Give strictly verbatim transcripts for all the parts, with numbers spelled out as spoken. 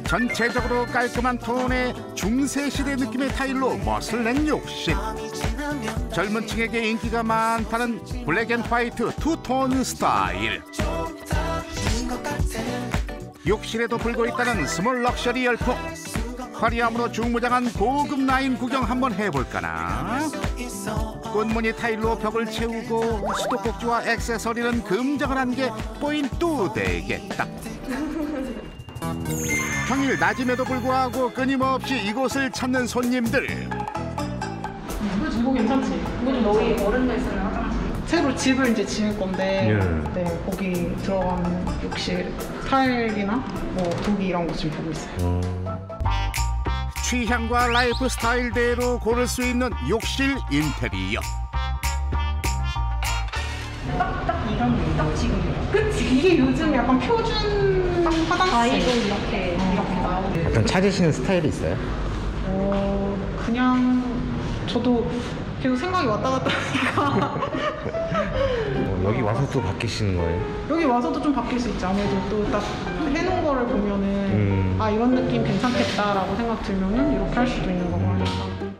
전체적으로 깔끔한 톤의 중세시대 느낌의 타일로 멋을 낸 욕실. 젊은 층에게 인기가 많다는 블랙 앤 화이트 투톤 스타일. 욕실에도 불고 있다는 스몰 럭셔리 열풍. 화려함으로 중무장한 고급 라인 구경 한번 해볼까나. 꽃무늬 타일로 벽을 채우고 수도꼭지와 액세서리는 금장을 한 게 포인트 되겠다. 평일 낮임에도 불구하고 끊임없이 이곳을 찾는 손님들. 이거 괜찮지? 이거 좀 너희 어른들 쓰는 화장실. 새로 집을 이제 지을 건데, 예. 네, 거기 들어가는 욕실 타일이나 뭐 도기 이런 거 지금 보고 있어요. 음. 취향과 라이프 스타일대로 고를 수 있는 욕실 인테리어. 딱, 딱 이런 딱 지금. 그치? 이게 요즘 약간 표준 화장실. 아이도 이렇게 어. 이렇게 나오고. 약간 찾으시는 스타일이 있어요? 어, 그냥 저도 계속 생각이 왔다 갔다 하니까. 어, 여기 와서 또 바뀌시는 거예요? 여기 와서도 좀 바뀔 수 있지. 아무래도 또 딱 해놓은 거를 보면은 음. 아 이런 느낌 괜찮겠다라고 생각 들면은 이렇게 할 수도 있는 거고 하니까.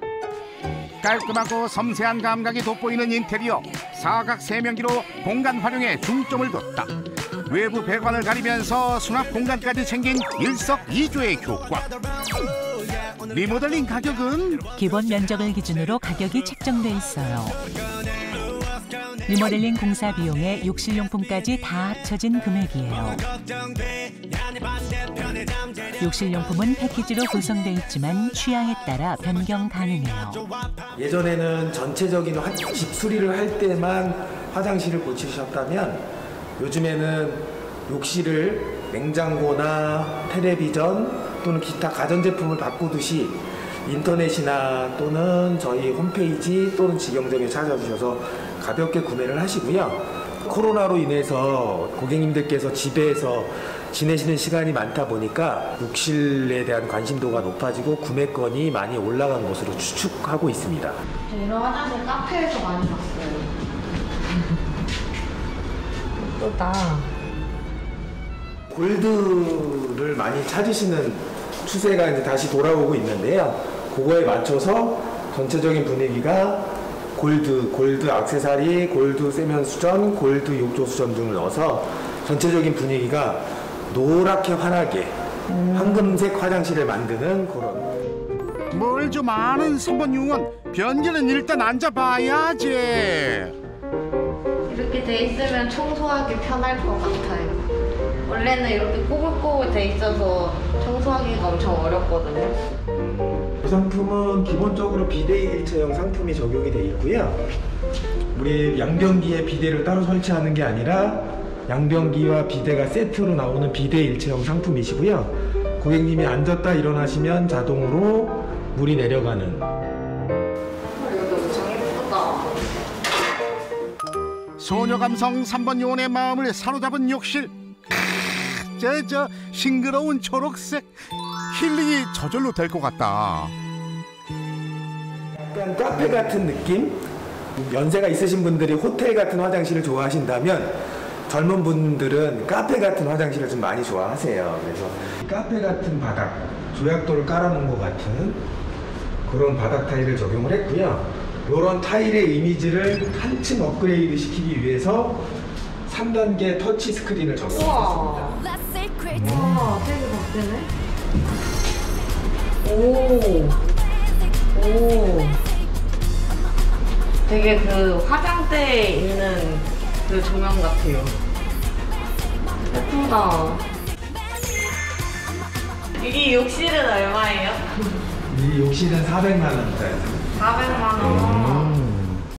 깔끔하고 섬세한 감각이 돋보이는 인테리어. 사각 세면기로 공간 활용에 중점을 뒀다. 외부 배관을 가리면서 수납 공간까지 챙긴 일석이조의 효과. 리모델링 가격은 기본 면적을 기준으로 가격이 책정돼 있어요. 리모델링 공사 비용에 욕실용품까지 다 합쳐진 금액이에요. 욕실용품은 패키지로 구성돼 있지만 취향에 따라 변경 가능해요. 예전에는 전체적인 화, 집 수리를 할 때만 화장실을 고치셨다면 요즘에는 욕실을 냉장고나 텔레비전 또는 기타 가전제품을 바꾸듯이 인터넷이나 또는 저희 홈페이지 또는 직영점에 찾아주셔서 가볍게 구매를 하시고요. 코로나로 인해서 고객님들께서 집에서 지내시는 시간이 많다 보니까 욕실에 대한 관심도가 높아지고 구매권이 많이 올라간 것으로 추측하고 있습니다. 이런 화장실 카페에서 많이 봤어요. 예쁘다. 골드를 많이 찾으시는 추세가 이제 다시 돌아오고 있는데요. 그거에 맞춰서 전체적인 분위기가 골드, 골드 액세서리, 골드 세면 수전, 골드 욕조 수전 등을 넣어서 전체적인 분위기가 노랗게 환하게 음. 황금색 화장실을 만드는 그런. 뭘 좀 아는 삼번 요원. 변기는 일단 앉아봐야지. 이렇게 돼 있으면 청소하기 편할 것 같아요. 원래는 이렇게 꼬불꼬불 돼 있어서 청소하기가 엄청 어렵거든요. 이 상품은 기본적으로 비데 일체형 상품이 적용이 되어 있고요. 우리 양변기에 비데를 따로 설치하는 게 아니라 양변기와 비데가 세트로 나오는 비데 일체형 상품이시고요. 고객님이 앉았다 일어나시면 자동으로 물이 내려가는. 이거 엄청 예쁘다. 소녀 감성 삼번 요원의 마음을 사로잡은 욕실. 저, 저 싱그러운 초록색. 힐링이 저절로 될 것 같다. 약간 카페 같은 느낌? 연세가 있으신 분들이 호텔 같은 화장실을 좋아하신다면 젊은 분들은 카페 같은 화장실을 좀 많이 좋아하세요. 그래서 카페 같은 바닥, 조약돌을 깔아놓은 것 같은 그런 바닥 타일을 적용을 했고요. 이런 타일의 이미지를 한층 업그레이드 시키기 위해서 삼 단계 터치 스크린을 적용했습니다. 와, 되게 바뀌네. 오, 오. 되게 그 화장대에 있는 그 조명 같아요. 예쁘다. 여기 욕실은 얼마예요? 이 욕실은 사백만 원짜리. 사백만 원. 음.